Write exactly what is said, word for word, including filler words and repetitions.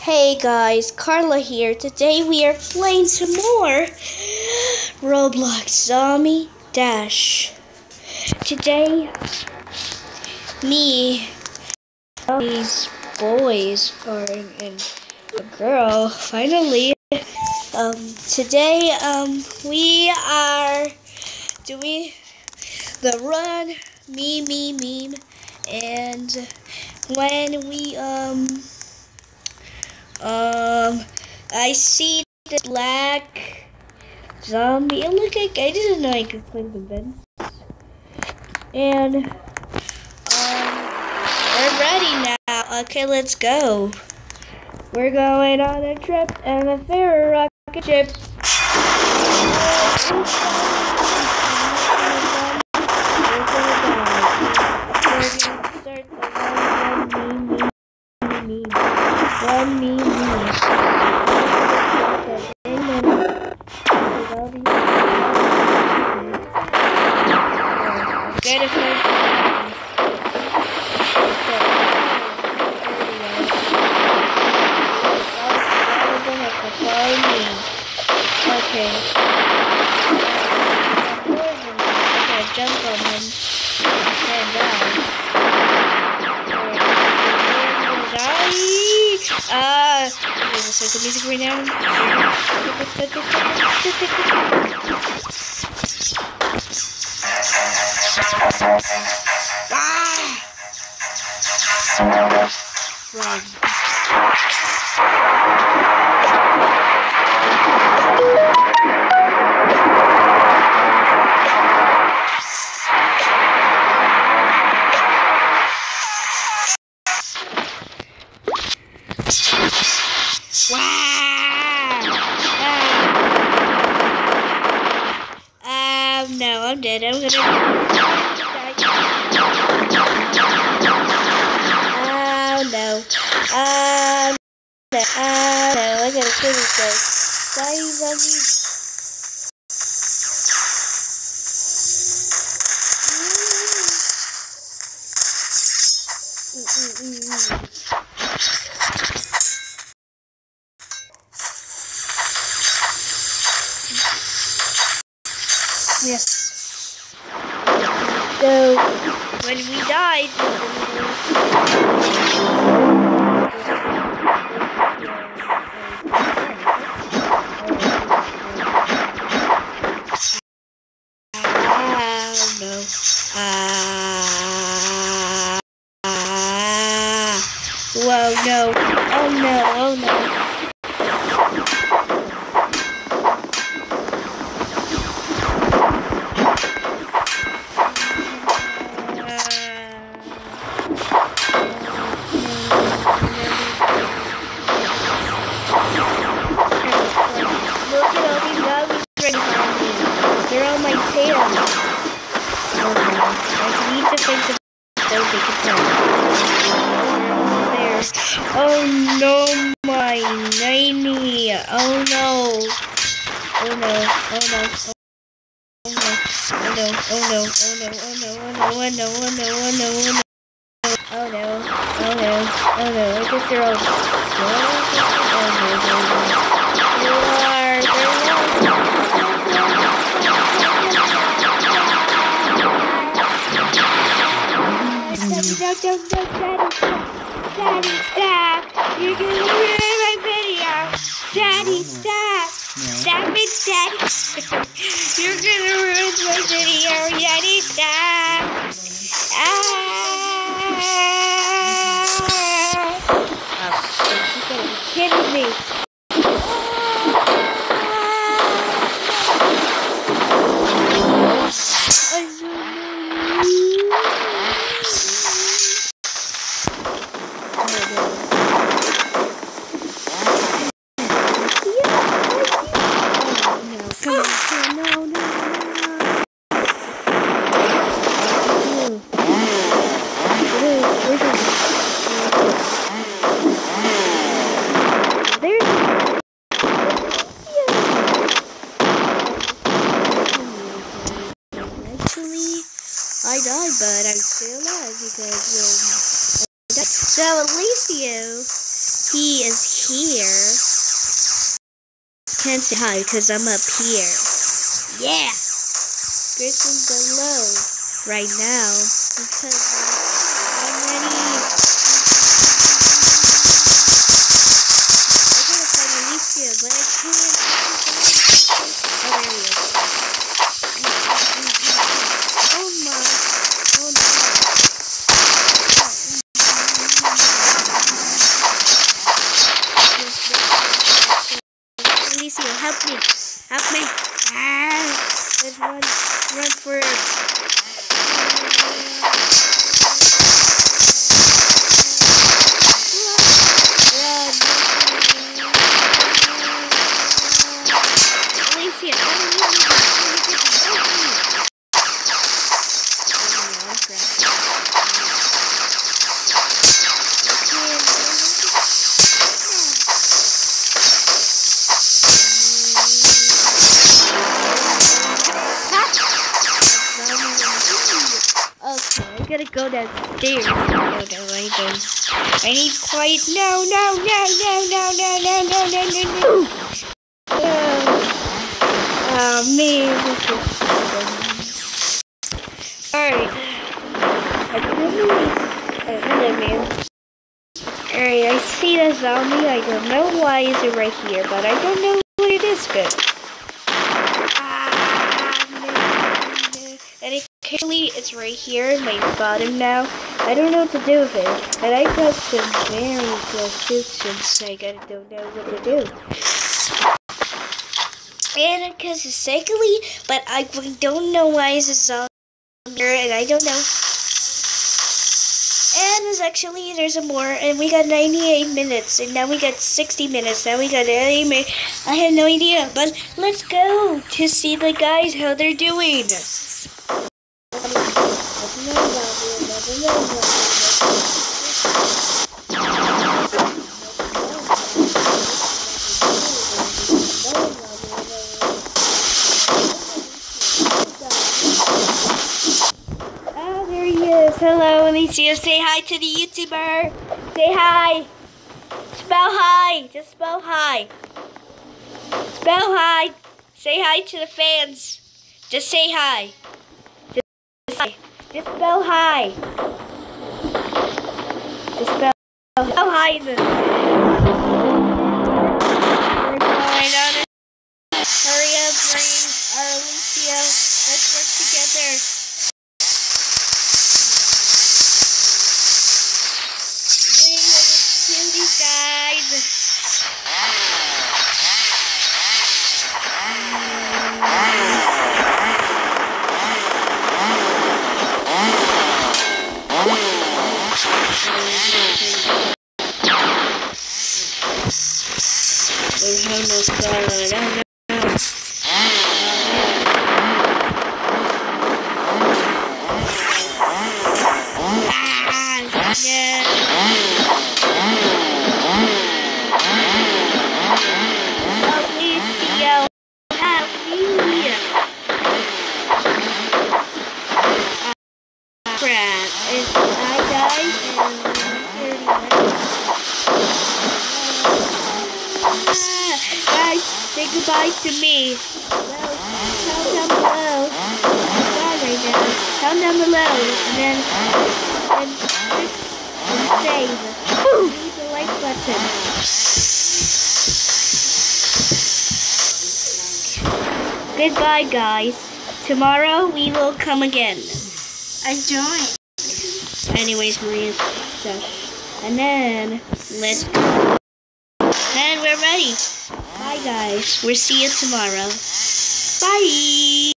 Hey guys, Carla here. Today we are playing some more Roblox Zombie Dash. Today, me, these boys, or and a girl, finally. Um, today, um, we are doing the run, me, me, meme, and when we, um, Um, I see this black zombie. It looked like I didn't know I could play the vents. And um, we're ready now. Okay, let's go. We're going on a trip and a fair rocket ship. One me, me. Get it first. Okay. I jump on him. Stand down. Ah, uh, okay, let's start the music right now. Ah! Run. Wow! Ah. Um, no, I'm dead. I'm gonna die. Oh no. Um, no. Oh no, I gotta kill this guy. Die, zombies. Mm -mm -mm -mm. Yes. So, when we died, oh no. Ah. Ah. Whoa, no. Oh no, oh no. They're on my tail. Oh no. I need to think of so they can tell. There. Oh no, my nanny. Oh no. Oh no. Oh no. Oh no. Oh no. Oh no. Oh no. Oh no. Oh no. Oh no. Oh no. Oh no. Oh no. Oh no. Oh no. Oh no. I guess they're all. Oh no. Oh no. They are. They're lost. No, don't, don't, Daddy, stop. Daddy, stop. You're gonna ruin my video. Daddy, stop. Stop it, Daddy. You're gonna ruin my video. Daddy, stop. Ah. Oh, you gotta be kidding me. I died, but I'm still alive because um, I died. So Alicio, he is here. Can't say hi because I'm up here. Yeah! Grayson below right now because I'm already. I gotta find Alicia, but I can't. Oh, there he is. Oh my. Oh no. Alicia, help me. Help me. Ah, let's run. Run for it. Run. Alicia, don't leave me. Don't leave me. Oh, crap. Okay, I gotta go downstairs. No, no, I don't. I need quiet. No, no, no, no, no, no, no, no, no, no, no. Oh, oh man. Alright. I really. Hello, man. Alright, I see the zombie. I don't know why is it right here, but I don't know what it is good. And occasionally it's right here in my bottom now. I don't know what to do with it. And I got some very cool suits and I don't know what to do. And because it's secondly, but I don't know why it's a zombie here and I don't know. And there's actually, there's a more, and we got ninety-eight minutes, and now we got sixty minutes, now we got eighty minutes. I had no idea, but let's go to see the guys, how they're doing. Oh, there he is. Hello, Alicia. Say hi to the YouTuber. Say hi. Spell hi. Just spell hi. Spell hi. Say hi to the fans. Just say hi. Just, just spell hi. Just spell, spell hi. Hurry up, Green. Or Alicia. Let's work together. These guys. There's almost uh, I don't know. Ah, yeah. Alicia, help me. Uh, crap. It's I died and guys, say goodbye to me. Well, count down below. Goodbye right now. Count down below and then and click and save. Leave the like button. Goodbye, guys. Tomorrow we will come again. I joined. Anyways, Maria's stuff. And then let's go. And we're ready. Bye, guys. We'll see you tomorrow. Bye.